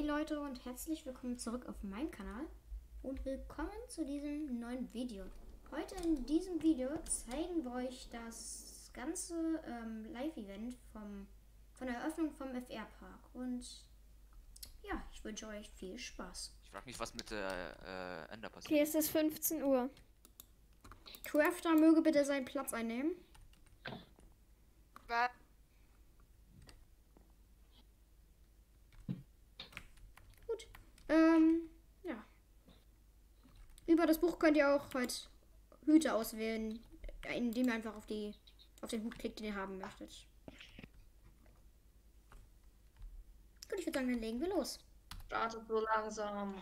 Leute und herzlich willkommen zurück auf meinem Kanal und willkommen zu diesem neuen Video. Heute in diesem Video zeigen wir euch das ganze Live-Event von der Eröffnung vom FR-Park und ja, ich wünsche euch viel Spaß. Ich frage mich, was mit der Ender passiert. Okay, es ist 15 Uhr. Crafter möge bitte seinen Platz einnehmen. Was? Gut. Ja. Über das Buch könnt ihr auch heute Hüte auswählen, indem ihr einfach auf den Hut klickt, den ihr haben möchtet. Gut, ich würde sagen, dann legen wir los. Startet so langsam.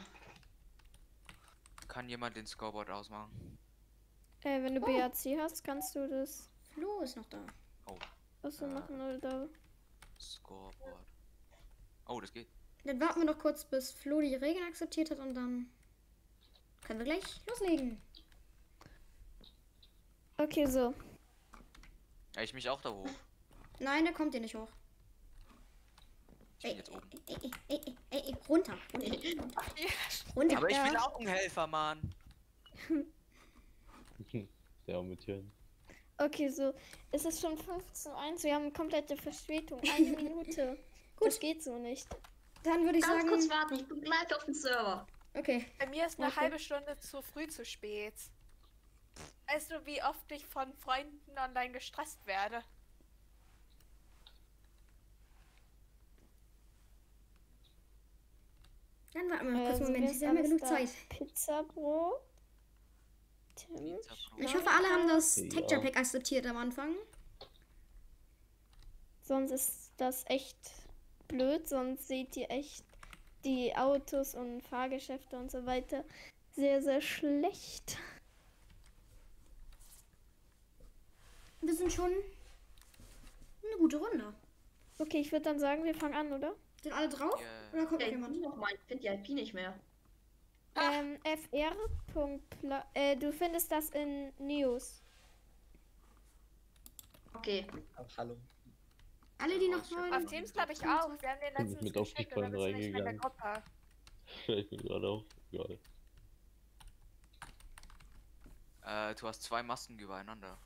Kann jemand den Scoreboard ausmachen? Wenn du BAC hast, kannst du das Flo ist noch da. Oh, so machen oder? Scoreboard. Oh, das geht. Dann warten wir noch kurz, bis Flo die Regeln akzeptiert hat und dann können wir gleich loslegen. Okay, so. Ja, ich mich auch da hoch. Nein, der kommt hier nicht hoch. Ich bin jetzt oben. Ey, runter. Runter. Aber ich Ja. bin auch ein Helfer, Mann. Sehr amüsierend. Okay, so. Es ist schon 15:01. Wir haben komplette Verspätung. 1 Minute. Gut. Das geht so nicht. Dann würde ich Ganz sagen... kurz warten, ich bin gleich auf dem Server. Okay. Bei mir ist eine Okay. halbe Stunde zu früh zu spät. Weißt du, wie oft ich von Freunden online gestresst werde? Dann warten wir noch kurz einen Also, Moment. wer Wir haben ja ist genug alles Zeit. da? Pizzabrot. Tim. Ich hoffe, alle haben das Ja. Texture Pack akzeptiert am Anfang. Sonst ist das echt blöd. Sonst seht ihr echt die Autos und Fahrgeschäfte und so weiter sehr, sehr schlecht. Wir sind schon eine gute Runde. Okay, ich würde dann sagen, wir fangen an, oder? Sind alle drauf? Ja. Oder kommt noch Ja, jemand? nochmal, ich finde die IP nicht mehr. FR. Du findest das in News. Okay. Hallo. Alle, die noch Auf wollen. Auf Teams glaube ich auch. Wir haben den Bin letztens mit auf die geschickt und dann Freunde bist du nicht mehr in der reingegangen. Gruppe. Ich bin gerade auf. Egal. Du hast zwei Masken übereinander.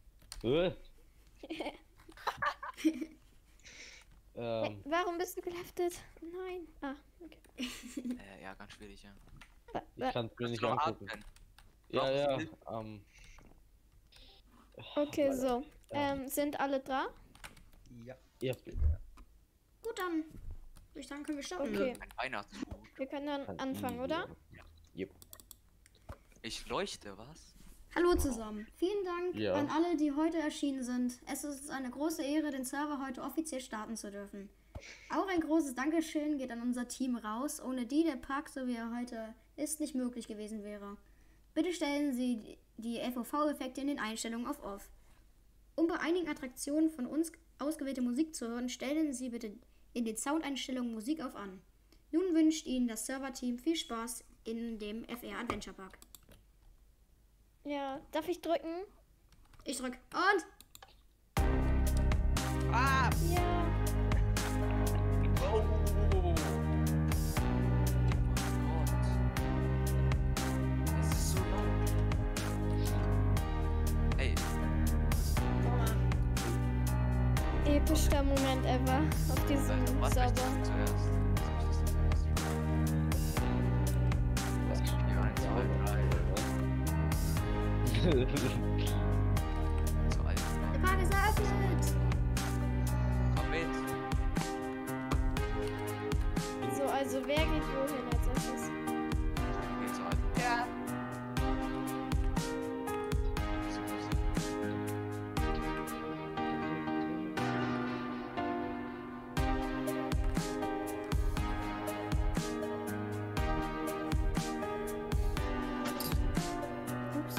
Warum bist du geleftet? Nein. Ah, okay. Ja, ganz schwierig, ja. Ich kann es mir nicht Kannst du angucken. atmen? Ja, Brauchst ja. du Okay, so. Sind alle da? Ja, es geht. Gut, dann würde ich sagen, können wir starten. Okay. Ein Weihnachtshut. Wir können dann anfangen, oder? Yep. Ich leuchte, was? Hallo zusammen. Vielen Dank Ja. an alle, die heute erschienen sind. Es ist eine große Ehre, den Server heute offiziell starten zu dürfen. Auch ein großes Dankeschön geht an unser Team raus, ohne die der Park, so wie er heute ist, nicht möglich gewesen wäre. Bitte stellen Sie die FOV-Effekte in den Einstellungen auf Off. Um bei einigen Attraktionen von uns ausgewählte Musik zu hören, stellen Sie bitte in den Soundeinstellungen Musik auf an. Nun wünscht Ihnen das Serverteam viel Spaß in dem FR Adventure Park. Ja. Darf ich drücken? Ich drück und... Ah! Ja. Oh! Oh mein Gott. Das ist so laut. Ey, Epischster Moment ever auf diesem was möchtest Server. du zuerst? Was möchtest du zuerst? Ja, 1, 2, 3. So alt. Der Park ist eröffnet! Komm mit. So, also wer geht wohin als erstes? Geh so alt. Ja. Ups.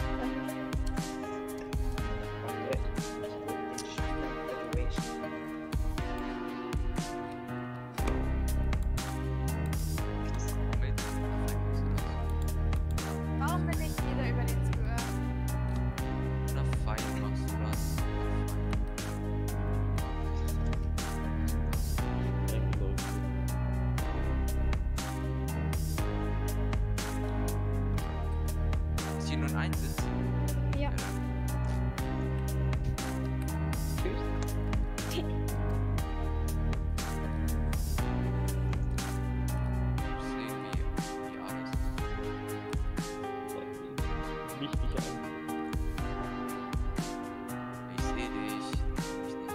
hier nur ein Sitz? Ja. Sehen wie alles. Nicht dich an. Ich sehe dich. Ich nicht.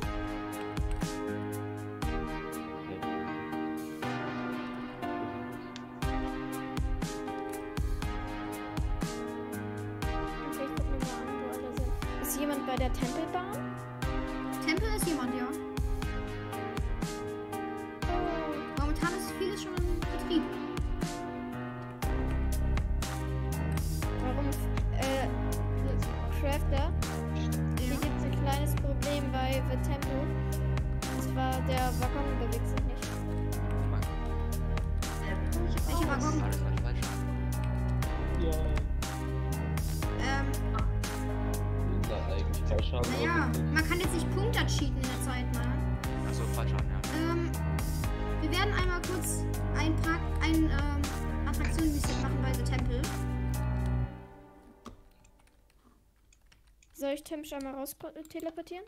Okay, ich guck mir mal an, wo alle sind. Ist jemand bei der Tempelbahn? Tempel ist jemand, ja. Momentan ist vieles schon in Betrieb. Warum? Crafter? Hier Ja. gibt es ein kleines Problem bei The Temple. Und zwar der Waggon bewegt sich nicht. Oh mein Gott, Welcher Waggon? alles war falsch. Ja. Ähm, Ist da eigentlich falsch haben? naja, man kann jetzt nicht Punkte cheaten in der Zeit, ne? Achso, falsch an, ja. Wir werden einmal kurz ein Attraktionen machen bei The Temple. Soll ich Tim schon mal raus teleportieren?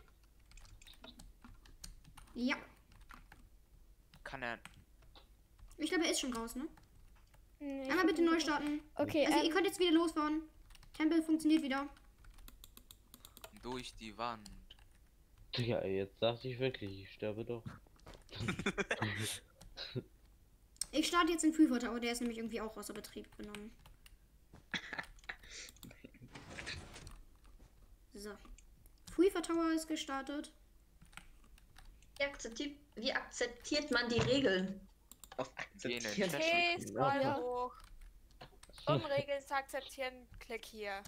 Ja. Kann er. Ich glaube, er ist schon raus, ne? Nee, ich Einmal hab bitte ihn neu nicht. starten. Okay, Also ihr könnt jetzt wieder losfahren. Tempel funktioniert wieder. Durch die Wand. Ja, jetzt dachte ich wirklich, ich sterbe doch. Ich starte jetzt den Freefall Tower, der ist nämlich irgendwie auch außer Betrieb genommen. So. Freefall Tower ist gestartet. Wie akzeptiert man die Regeln? Auf Geh in den akzeptieren. Chat. Okay, scroll Ja. hoch. Um Regeln zu akzeptieren, klick hier.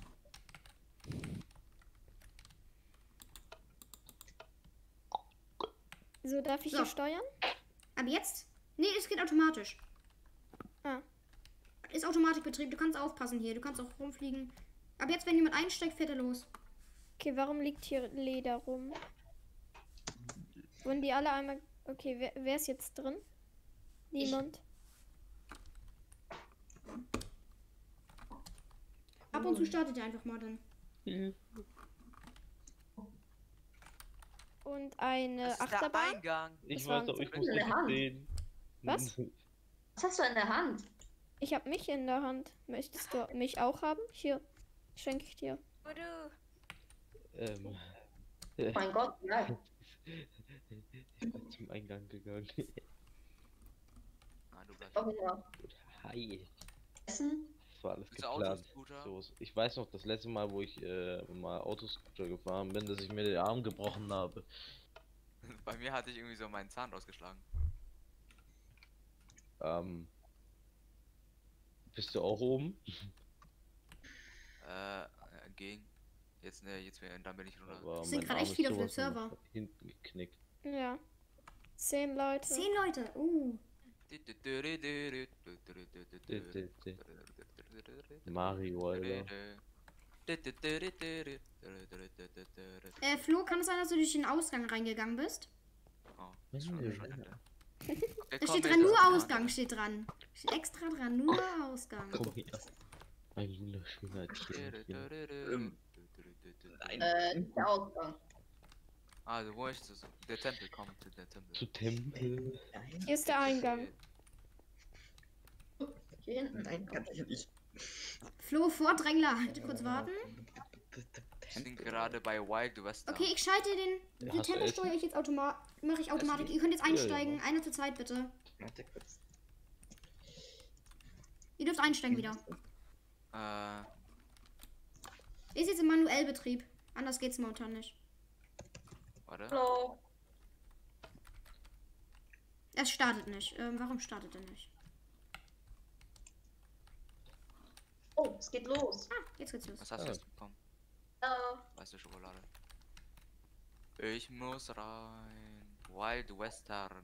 So, darf ich So. hier steuern? Aber jetzt? Nee, es geht automatisch. Ah. Ist Automatikbetrieb, du kannst aufpassen hier, du kannst auch rumfliegen. Aber jetzt, wenn jemand einsteigt, fährt er los. Okay, warum liegt hier Leder rum? Wurden die alle einmal... Okay, wer ist jetzt drin? Niemand. Ab und zu startet er einfach mal dann. Und eine Das ist der Achterbahn. Eingang. Ich war weiß ein auch, ich Zettel muss in der nicht Hand. sehen. Was? Was hast du in der Hand? Ich habe mich in der Hand. Möchtest du mich auch haben? Hier, schenke ich dir. Wo du. Ähm, Oh mein Gott, nein. ich bin zum Eingang gegangen. Ah, du bleibst. Oh, ja. Hi. Essen? Das war alles Willst du geplant. Autoscooter? So, ich weiß noch, das letzte Mal, wo ich mal Autoscooter gefahren bin, dass ich mir den Arm gebrochen habe. Bei mir hatte ich irgendwie so meinen Zahn ausgeschlagen. Bist du auch oben? Gegen. Jetzt, ne, dann bin ich runter. Aber Es sind mein gerade Arm echt ist viele auf dem sowas von Server. nach hinten geknickt. Ja. 10 Leute. 10 Leute. Mario, Alter. Flo, kann es sein, dass du durch den Ausgang reingegangen bist? Oh, das ist schon hinter. Da steht dran, nur Ausgang steht dran. Steht extra dran, nur Ausgang. Komm her. Mein wunderschöner Tierchen. Der Ausgang. Also, wo ist das? Der Tempel, komm zu der Tempel. Zu Tempel. Hier ist der Eingang. Hier hinten. Nein, ganz ehrlich. Flo, Vordrängler, kurz warten. Ich bin gerade bei Wild West. Okay, ich schalte die Hast du Tempel steuere ich jetzt automatisch. Mache ich Automatik. Ihr könnt jetzt einsteigen. Ja. Einer zur Zeit, bitte. Warte kurz. Ihr dürft einsteigen wieder. Äh, Ist jetzt im Manuellbetrieb. Anders geht's momentan nicht. warte. Hallo. Es startet nicht. Warum startet er nicht? Oh, es geht los. Ah, jetzt geht's los. Was hast du Ah. jetzt bekommen? Weißt du, Schokolade. Ich muss rein. Wild Western.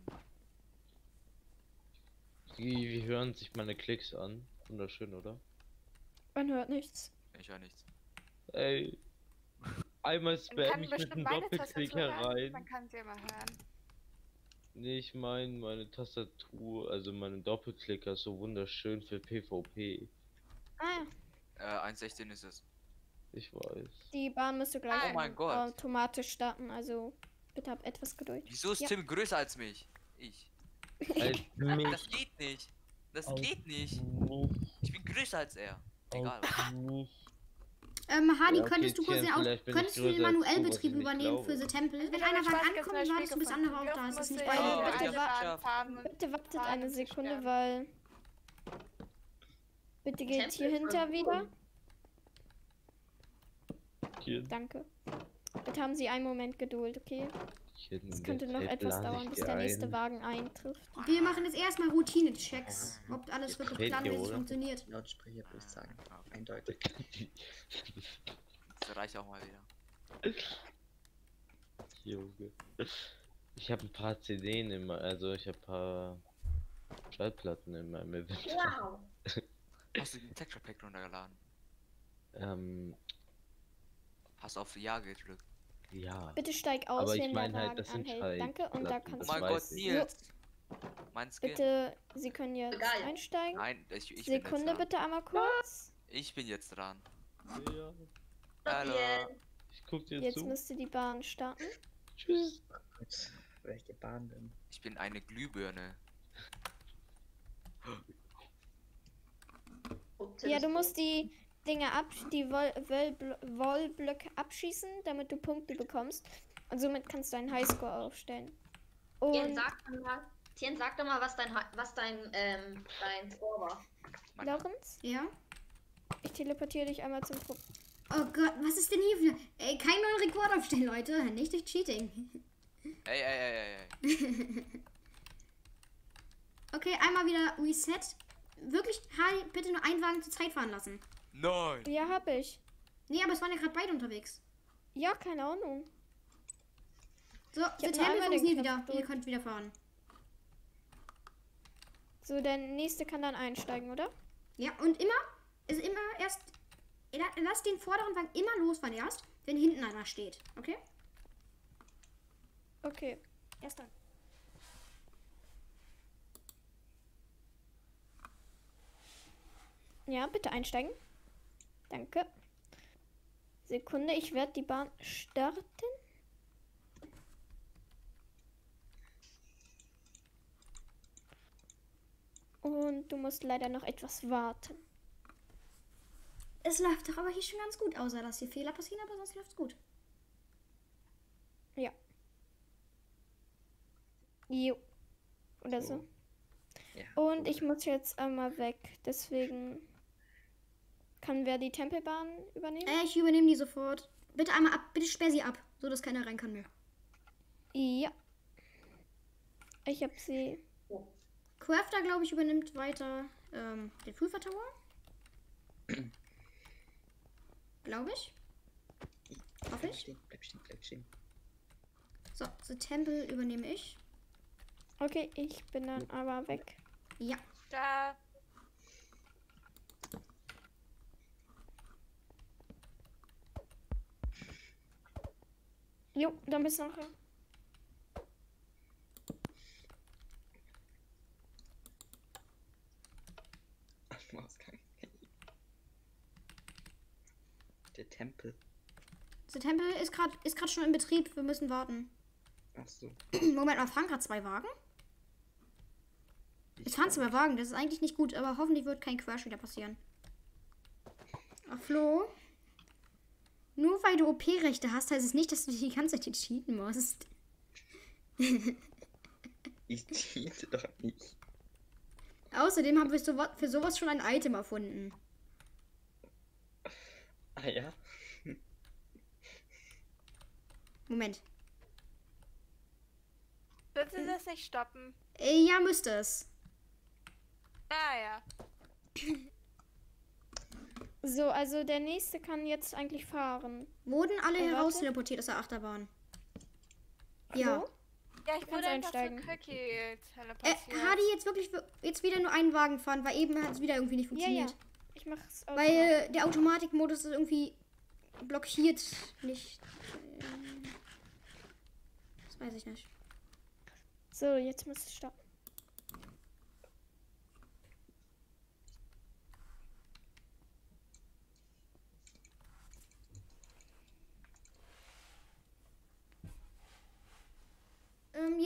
Wie hören sich meine Klicks an? Wunderschön, oder? Man hört nichts. Ich höre nichts. Ey. Einmal Man spam kann ich mit bestimmt einem meine Doppelklick Tastatur hören. herein. Man kann sie immer hören. Nee, ich meine meine Tastatur, also meinen Doppelklicker, so wunderschön für PvP. Ah 1,16 ist es. Ich weiß. Die Bahn müsste gleich Oh mein Gott. automatisch starten, also bitte habt etwas Geduld. Wieso ist Ja. Tim größer als mich? Ich. Als mich Das geht nicht. Das Als geht nicht. nicht. Ich bin größer als er. Egal. Als nicht. Hardy, Ja, okay, könntest du kurz Tieren, vielleicht bin ich könntest du den größer als du, manuellbetrieb was ich übernehmen nicht für The Temple? Wenn Ich einer habe Wagen Spaß ankommt, gestern wartest du, bis andere auch da ist. Das ist nicht Dürfen bei muss Oh, ich ja, alle ja. Bahnen fahren und Bitte wartet fahren, eine um zu Sekunde, sterben. weil. Bitte geht hier hinter wieder. Tieren. Danke. Bitte haben Sie einen Moment Geduld, okay? Tieren, Es könnte das noch Feld etwas lade dauern, ich bis dir der nächste ein. Wagen eintrifft. Wir machen jetzt erstmal Routine-Checks, ob alles wirklich Fehlt dir, planmäßig oder? funktioniert. Lautsprecher würde ich sagen. Okay. Eindeutig. Das reicht auch mal wieder. Junge. Ich habe ein paar CDs also ich habe ein paar Schallplatten in meinem Inventar. Wow. Hast du den Texture Pack runtergeladen? Hast auf Ja gedrückt. Ja. Bitte steig aus, Aber ich wenn mein der halt, Wagen das sind anhält. Danke, und da Schallplatten, Oh kannst das mein du. Gott, weiß ich. Nils! Mein Skin. Bitte, Sie können jetzt Geil. einsteigen. Nein, ich bin Sekunde jetzt dran. bitte einmal kurz. Ich bin jetzt dran. Ja. Hallo. Ich guck dir Jetzt zu. müsste die Bahn starten. Tschüss. Gut. Welche Bahn denn? Ich bin eine Glühbirne. Ja, du musst die Dinge die Wollblöcke abschießen, damit du Punkte bekommst. Und somit kannst du einen Highscore aufstellen. Und Tien, sag doch mal, was dein Score war. Lorenz, Ja? ich teleportiere dich einmal zum Pro. Oh Gott, was ist denn hier für... Ey, keinen neuen Rekord aufstellen, Leute. Nicht durch Cheating. Ey. Okay, einmal wieder Reset. Wirklich, Hardy, bitte nur einen Wagen zur Zeit fahren lassen. Nein! Ja, hab ich. Nee, aber es waren ja gerade beide unterwegs. Ja, keine Ahnung. So, hab der nur Tempel einmal den funktioniert Knopf wieder. gedrückt. Ihr könnt wieder fahren. So, der nächste kann dann einsteigen, oder? Ja, und immer erst... Lass den vorderen Wagen immer losfahren erst, wenn hinten einer steht. Okay? Okay. Erst dann. Ja, bitte einsteigen. Danke. Sekunde, ich werde die Bahn starten. Und du musst leider noch etwas warten. Es läuft doch aber hier schon ganz gut, außer dass hier Fehler passieren, aber sonst läuft's gut. Ja. Jo. Oder so. Ja. Und ich muss jetzt einmal weg. Deswegen kann wer die Tempelbahn übernehmen? Ich übernehme die sofort. Bitte einmal ab, bitte sperr sie ab, so dass keiner rein kann mehr. Ja. Ich habe sie. Crafter, glaube ich, übernimmt weiter den Prüfer Tower. Glaube ich. Hoffe ich. Bleib stehen. So, The Temple übernehme ich. Okay, ich bin dann aber weg. Ja. Da. Jo, dann bis nachher. Ausgang. Der Tempel. The Temple ist gerade schon in Betrieb. Wir müssen warten. Ach so. Moment mal, fahren gerade 2 Wagen? Es fahren 2 Wagen, das ist eigentlich nicht gut, aber hoffentlich wird kein Crash wieder passieren. Ach, Flo? Nur weil du OP-Rechte hast, heißt es nicht, dass du die ganze Zeit hier cheaten musst. Ich cheate doch nicht. Außerdem haben wir für sowas schon ein Item erfunden. Ah ja? Moment. Bitte das nicht stoppen. Ja, müsste es. Naja. So, also der nächste kann jetzt eigentlich fahren. Wurden alle warte. heraus teleportiert aus der Achterbahn? Ja. So? Ja, ich kannst wurde einfach einsteigen. zu Cookie teleportiert. Hardy, jetzt wieder nur einen Wagen fahren, weil eben hat es wieder irgendwie nicht Ja, funktioniert. ja. Ich mach's auch. Weil der Automatikmodus ist irgendwie blockiert. Nicht. Das weiß ich nicht. So, jetzt muss es starten.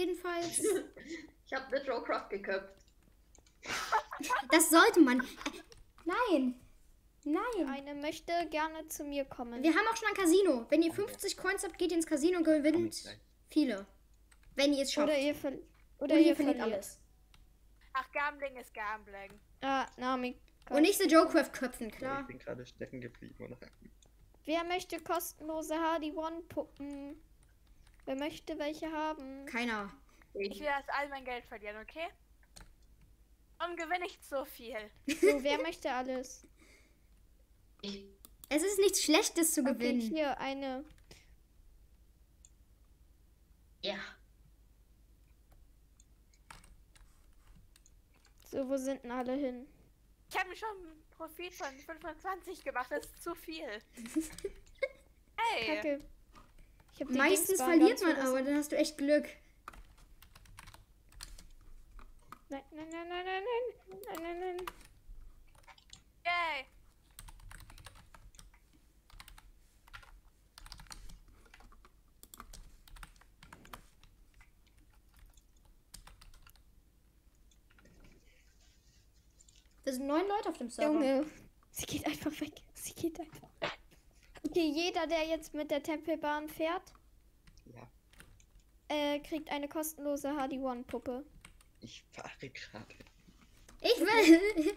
jedenfalls. Ich habe The Joecraft geköpft. Das sollte man. Nein. Nein. Eine möchte gerne zu mir kommen. Wir haben auch schon ein Casino. Wenn ihr 50 Coins habt, geht ihr ins Casino und gewinnt viele. Wenn ihr es schafft. Oder ihr, Oder ihr verliert verliert alles. Ach, Gambling ist Gambling. Ah, Nami. Und nicht The Joecraft köpfen, Ich klar. bin gerade stecken geblieben, oder? Wer möchte kostenlose HD1-Puppen? Wer möchte welche haben? Keiner. Ich will erst all mein Geld verlieren, okay? Und gewinne nicht so viel. So, wer möchte alles? Ich, Es ist nichts Schlechtes zu Okay, gewinnen. hier eine. ja. So, wo sind denn alle hin? Ich habe mir schon ein Profit von 25 gemacht, das ist zu viel. Hey! Kacke. Ich hab die Meistens Dingsbahn verliert ganz man vergessen. aber, dann hast du echt Glück. Nein, nein, nein, nein, nein, nein, nein, nein, nein. Yay! Wir sind 9 Leute auf dem Server. Junge, sie geht einfach weg. Sie geht einfach weg. Okay, jeder, der jetzt mit der Tempelbahn fährt, Ja, kriegt eine kostenlose HD1-Puppe. ich fahre gerade. Ich will.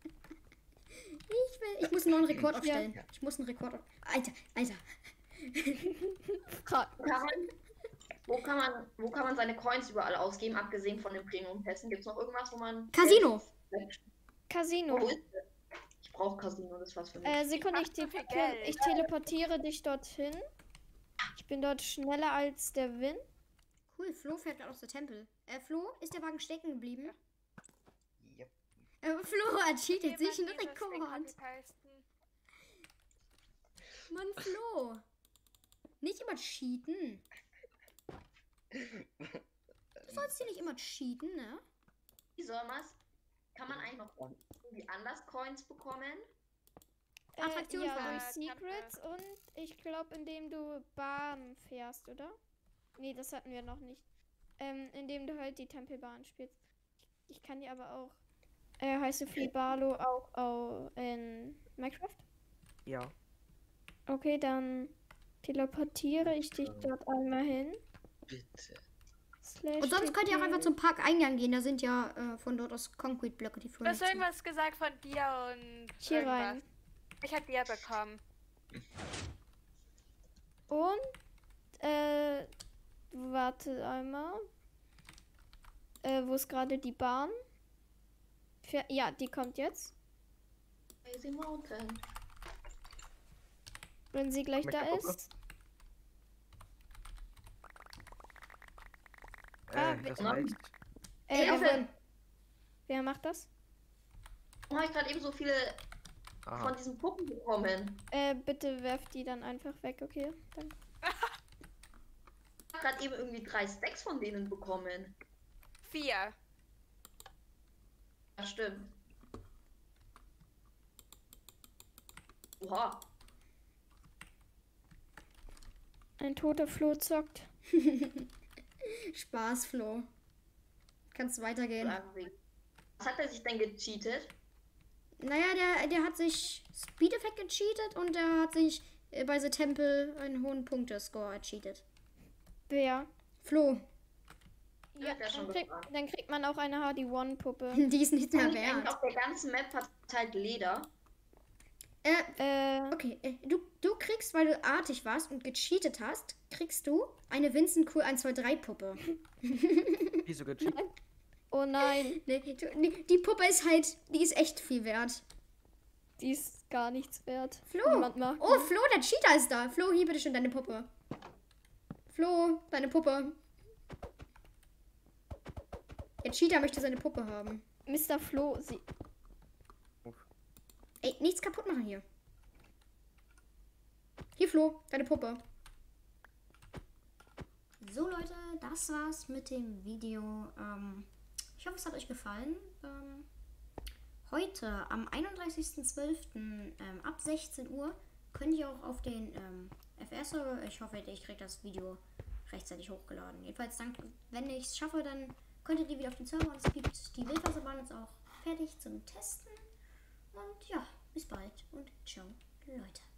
Ich muss einen neuen Rekord aufstellen. Ja. Ich muss einen Rekord auf. Alter. Wo kann man seine Coins überall ausgeben, abgesehen von den Premium-Pässen? Gibt es noch irgendwas, wo man... Casino. Casino. Wo ist das? Ich brauche Casino, das ist was für mich. Sekunde, mach zu viel Geld. ich teleportiere dich dorthin. Ich bin dort schneller als der Wind. Cool, Flo fährt gerade aus der Tempel. Flo, ist der Wagen stecken geblieben? Ja. Flo hat cheatet sich einen Jemand dieses Ding Rekord. copy-pasten. Mann, Flo. Nicht immer cheaten. Du sollst hier nicht immer cheaten, ne? Wie soll man's? Kann man eigentlich noch irgendwie anders Coins bekommen? Attraktion Ja, fahren. durch Secrets und ich glaube, indem du Bahn fährst, oder? Nee, das hatten wir noch nicht. Indem du halt die Tempelbahn spielst. Ich kann die aber auch. Heißt du Free Barlo auch in Minecraft? Ja. Okay, dann teleportiere ich dich dort einmal hin. Bitte. Slash Und sonst könnt ihr auch TP. einfach zum Parkeingang gehen. Da sind ja von dort aus Concrete-Blöcke, die Du führen. hast dazu. irgendwas gesagt von dir und Hier irgendwas. rein. Ich hab dir bekommen. Und, warte einmal. Wo ist gerade die Bahn? Ja, die kommt jetzt. Crazy Mountain. Wenn sie gleich da Möchte ist. Das reicht. Evan. Wer macht das? Warum habe ich gerade eben so viele Aha. von diesen Puppen bekommen? Bitte werft die dann einfach weg, okay? Dann. Ich habe gerade eben irgendwie 3 Stacks von denen bekommen. 4. Das stimmt. Oha. Ein toter Floh zockt. Spaß, Flo. Kannst weitergehen. Was hat er sich denn gecheatet? Naja, der hat sich Speed Effect gecheatet und der hat sich bei The Temple einen hohen Punktescore ercheatet. Wer? Flo, Ja, Ja, schon gefragt. dann kriegt man auch eine HD1-Puppe. die ist nicht mehr Und eigentlich wert. auf der ganzen Map verteilt Leder. Okay, du kriegst, weil du artig warst und gecheatet hast, kriegst du eine Vincent Cool 123 Puppe. Wieso gecheckt? Oh nein, Die Puppe ist halt, die ist echt viel wert. die ist gar nichts wert. Flo! Niemand mag Oh, Flo, der Cheater ist da. Flo, hier bitte schön deine Puppe. Flo, deine Puppe. Der Cheater möchte seine Puppe haben. Mr. Flo, sie. Ey, nichts kaputt machen hier. Hier, Flo, deine Puppe. So, Leute, das war's mit dem Video. Ich hoffe, es hat euch gefallen. Heute, am 31.12. Ab 16 Uhr, könnt ihr auch auf den FR-Server, ich hoffe, ich kriege das Video rechtzeitig hochgeladen. Jedenfalls, wenn ich es schaffe, dann könntet ihr wieder auf den Server und es gibt die Wildwasserbahn jetzt auch fertig zum Testen. Und ja, bis bald und ciao, Leute.